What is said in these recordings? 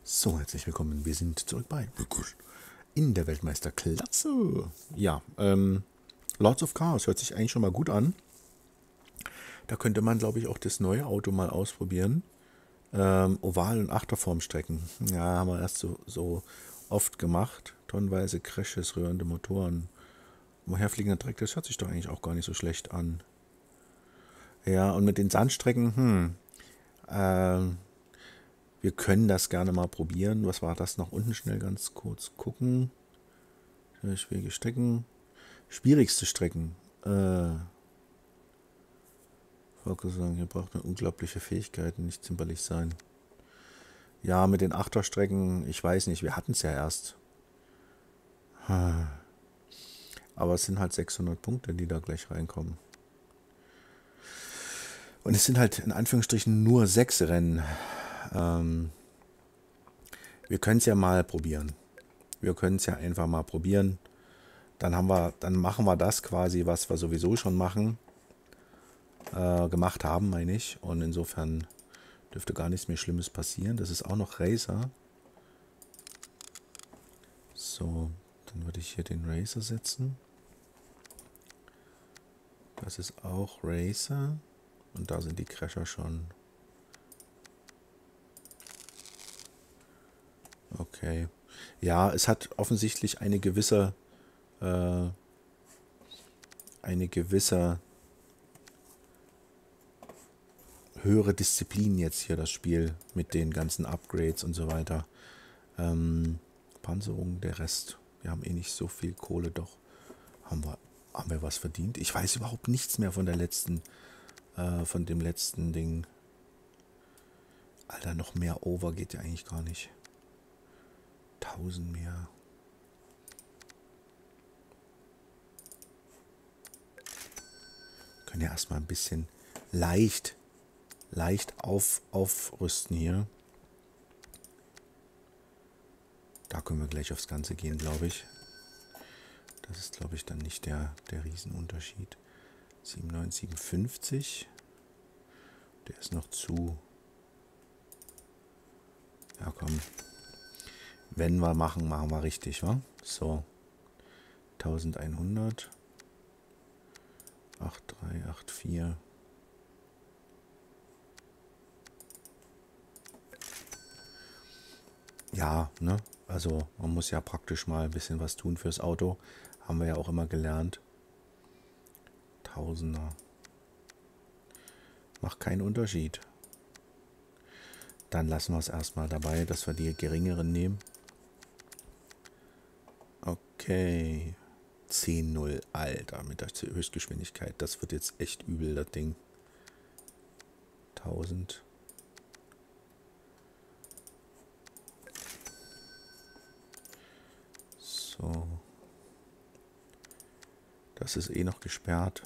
So, herzlich willkommen. Wir sind zurück bei in der Weltmeisterklasse. Ja, Lords of Chaos hört sich eigentlich schon mal gut an. Da könnte man, glaube ich, auch das neue Auto mal ausprobieren. Oval- und Achterformstrecken. Ja, haben wir erst so oft gemacht. Tonnenweise Crashes, rührende Motoren. Woherfliegender Dreck, das hört sich doch eigentlich auch gar nicht so schlecht an. Ja, und mit den Sandstrecken, wir können das gerne mal probieren. Was war das noch unten? Schnell ganz kurz gucken. Schwierige Strecken. Schwierigste Strecken. Volker sagen, ihr braucht eine unglaubliche Fähigkeit, nicht zimperlich sein. Ja, mit den Achterstrecken, ich weiß nicht, wir hatten es ja erst. Aber es sind halt 600 Punkte, die da gleich reinkommen. Und es sind halt in Anführungsstrichen nur 6 Rennen. Wir können es ja mal probieren. Wir können es ja einfach mal probieren. Dann machen wir das quasi, was wir sowieso schon gemacht haben, meine ich. Und insofern dürfte gar nichts mehr Schlimmes passieren. Das ist auch noch Racer. So, dann würde ich hier den Racer setzen. Das ist auch Racer. Und da sind die Crasher schon. Okay. Ja, es hat offensichtlich eine gewisse höhere Disziplin jetzt hier, das Spiel, mit den ganzen Upgrades und so weiter. Panzerung, der Rest. Wir haben eh nicht so viel Kohle, doch. Haben wir was verdient? Ich weiß überhaupt nichts mehr von von dem letzten Ding. Alter, noch mehr Over geht ja eigentlich gar nicht. 1000 mehr. Können ja erstmal ein bisschen leicht aufrüsten hier. Da können wir gleich aufs Ganze gehen, glaube ich. Das ist, glaube ich, dann nicht der Riesenunterschied. 97,57. Der ist noch zu... Ja, komm. Wenn wir machen wir richtig, wa? So. 1100. 8384. Ja, ne? Also man muss ja praktisch mal ein bisschen was tun fürs Auto. Haben wir ja auch immer gelernt. Tausender. Macht keinen Unterschied. Dann lassen wir es erstmal dabei, dass wir die geringeren nehmen. Okay. 10,0. Alter, mit der Höchstgeschwindigkeit. Das wird jetzt echt übel, das Ding. 1000. So. Das ist eh noch gesperrt.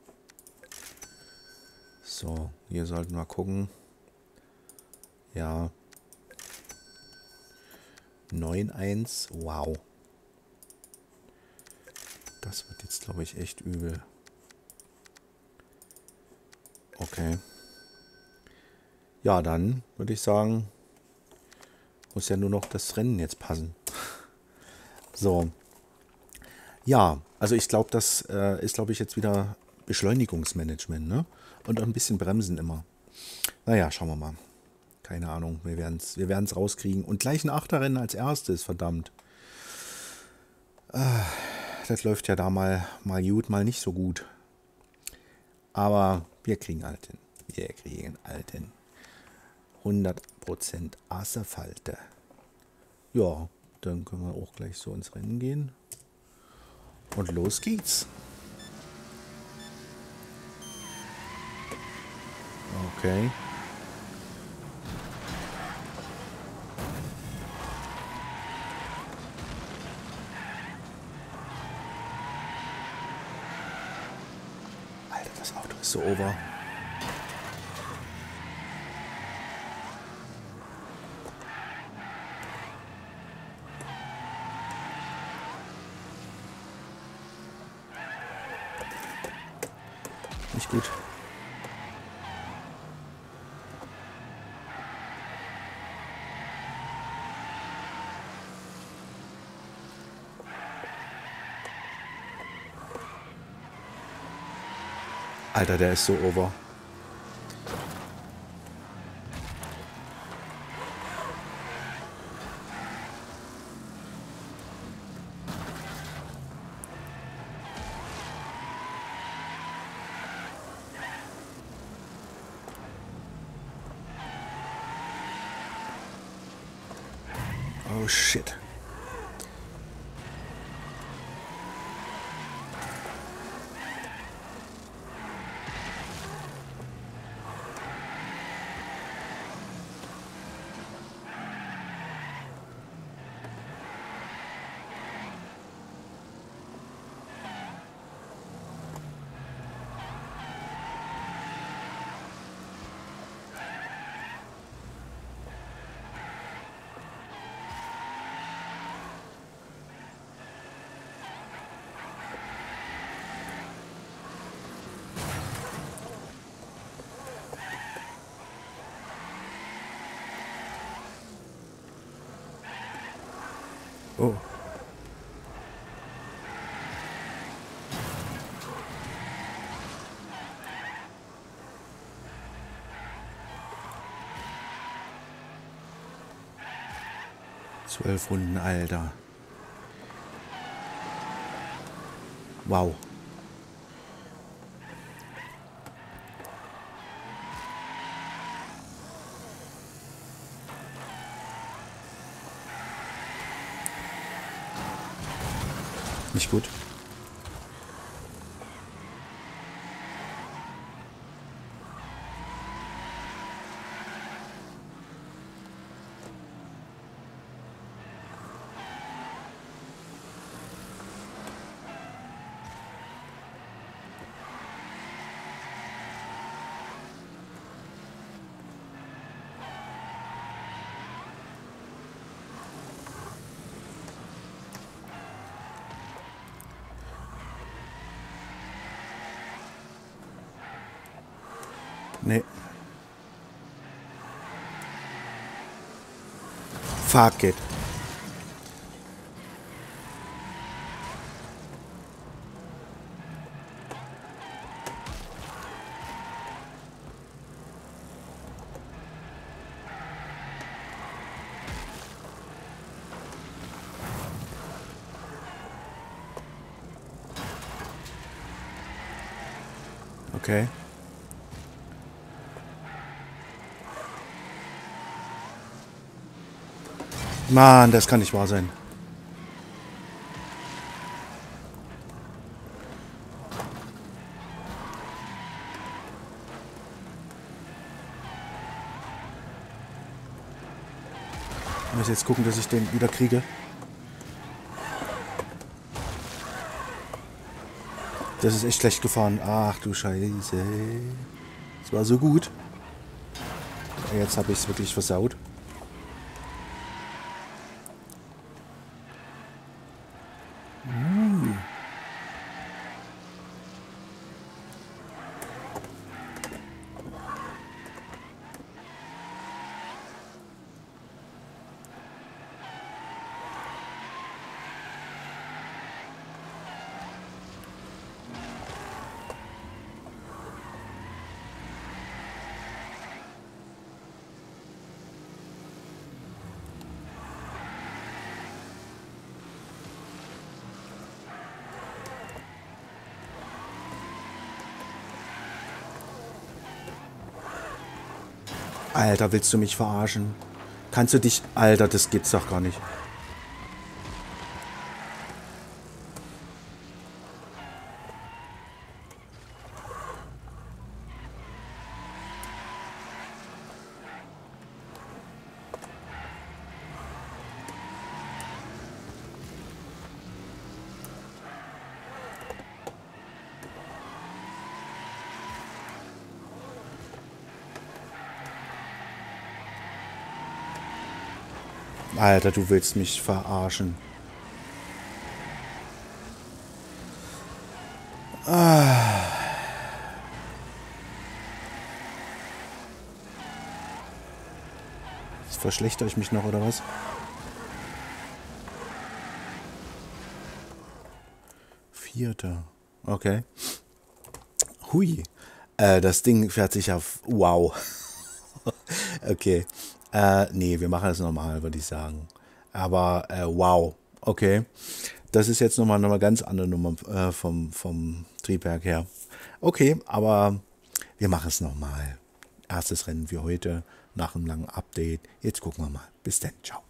So, hier sollten wir gucken. Ja. 9,1. Wow. Das wird jetzt, glaube ich, echt übel. Okay. Ja, dann würde ich sagen, muss ja nur noch das Rennen jetzt passen. So. Ja, also ich glaube, das ist, glaube ich, jetzt wieder Beschleunigungsmanagement, ne? Und ein bisschen Bremsen immer. Naja, schauen wir mal. Keine Ahnung, wir werden's rauskriegen. Und gleich ein Achterrennen als erstes, verdammt. Das läuft ja da mal gut, mal nicht so gut. Aber wir kriegen halt hin. Wir kriegen halt hin. 100% Assefalte. Ja, dann können wir auch gleich so ins Rennen gehen. Und los geht's. Okay. Alter, das Auto ist so over. Nicht gut. Alter, der ist so over. Oh shit. Oh. Zwölf Runden, Alter. Wow. Nicht gut. Nee. Fuck it. Okay. Mann, das kann nicht wahr sein. Ich muss jetzt gucken, dass ich den wieder kriege. Das ist echt schlecht gefahren. Ach du Scheiße. Das war so gut. Jetzt habe ich es wirklich versaut. Alter, willst du mich verarschen? Kannst du dich... Alter, das geht's doch gar nicht. Alter, du willst mich verarschen. Jetzt verschlechtere ich mich noch, oder was? Vierter. Okay. Hui. Das Ding fährt sich auf. Wow. Okay. Nee, wir machen es normal, würde ich sagen. Aber wow. Okay. Das ist jetzt nochmal eine ganz andere Nummer vom Triebwerk her. Okay, aber wir machen es nochmal. Erstes Rennen für heute nach einem langen Update. Jetzt gucken wir mal. Bis dann. Ciao.